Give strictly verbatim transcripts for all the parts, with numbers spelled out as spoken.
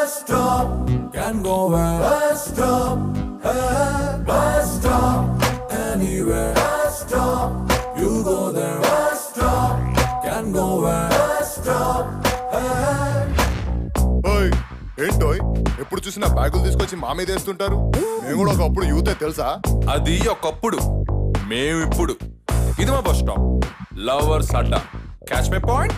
bus stop, can go where bus stop, hey, bus stop, anywhere bus stop, you go there bus stop, can go where bus stop, hey. ఓయ్ ఏంటోయ్ ఎప్పుడు చూసినా బ్యాగులు తీసుకొచ్చి మా మీద వేస్తుంటారు. మేము కూడా ఒకప్పుడు యూతే తెలుసా? అది ఒకప్పుడు, మేము ఇప్పుడు. ఇది మా బస్ స్టాప్, లవర్స్ అడ్డా. Catch my point.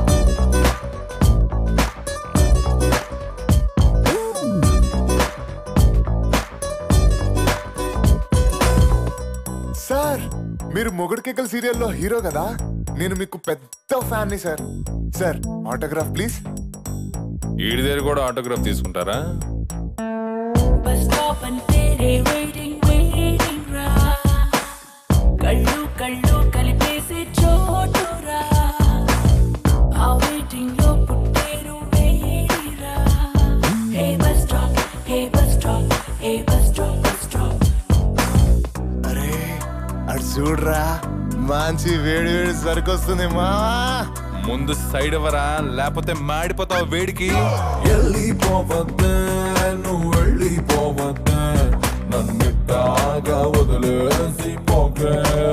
సార్ మీరు మొగుడు కేకల్ సీరియల్లో హీరో కదా, నేను మీకు పెద్ద ఫ్యాన్ ని సార్. Sir autograph please. ఈడి దగ్గర కూడా ఆటోగ్రాఫ్ తీసుకుంటారా? బస్ స్టాప్ అంటే వెయిటింగ్ వెయిటింగ్ రా, కళ్ళు కళ్ళు కలిపేసి చోటురా, ఆ వెయిటింగ్ లో పుట్టేరు వేడిరా. Hey bus stop, hey bus stop, hey bus stop, bus stop. అరే అటు చూడరా, మంచి వేడి వేడి సరుకొస్తుంది మా. ముందు సైడ్ ఎవరా, లేకపోతే మాడిపోతావు వేడికి. వెళ్ళిపోవద్దే నువ్వు వెళ్ళిపోవద్దే, నన్నిట్టాగా వదిలేసి పోకే.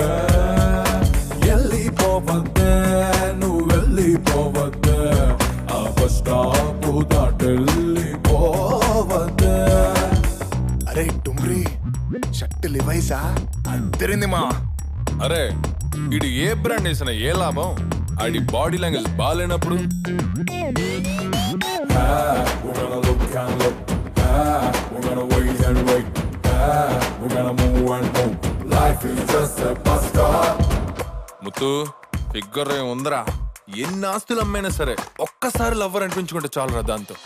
వెళ్ళిపోవద్దే నువ్వు వెళ్ళిపోవద్దే, ఆ బస్ స్టాప్ దాటెళ్ళిపోవద్దే. అరే టుమ్రీ షర్ట్ లివైసా అద్దరింది మా. అరే ఇడు ఏ బ్రాండ్ వేసిన ఏ లాభం, ఆడి బాడీ లాంగ్వేజ్ బాగాలేనప్పుడు. We're gonna look and look, ah, we're gonna wait and wait, ah, we're gonna move and move. Life is just a bus stop. ముత్తు ఫిగర్ ఉందరా, ఎన్ని ఆస్తులు అమ్మైనా సరే ఒక్కసారి లవ్వర్ అనిపించుకుంటే చాలురా దాంతో.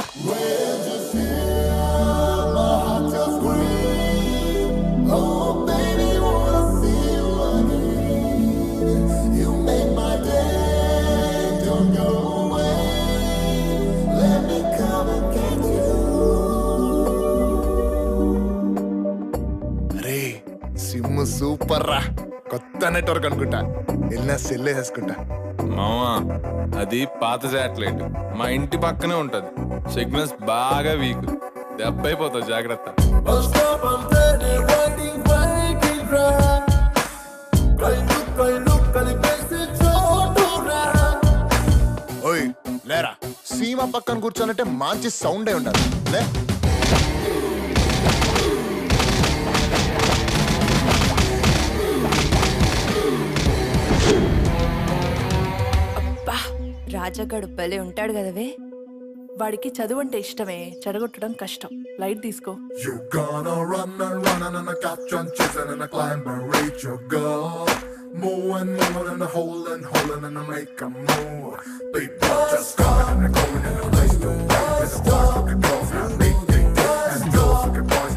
సిమ్ సూపర్ రా, కొత్త నెట్వర్క్ అనుకుంటా. వెళ్ళినా సెల్లే వేసుకుంటా. మామా అది పాత శాటిలైట్, మా ఇంటి పక్కనే ఉంటది. సిగ్నల్స్ బాగా వీక్, దెబ్బ అయిపోతావు జాగ్రత్త. ఓయ్ లేరా, సీమ పక్కన కూర్చోనంటే మంచి సౌండ్ అయి ఉండాలి. లే రాజాగాడు భలే ఉంటాడు కదవే. వాడికి చదువు అంటే ఇష్టమే, చెడగొట్టడం కష్టం. లైట్ తీసుకో. You gonna run and run and a catch and chasing and a climb and reach your goal. Move and move and a hole and hole and a make a move. People just coming and going and a place to wait. There's a boys looking girls and big big and girls looking boys.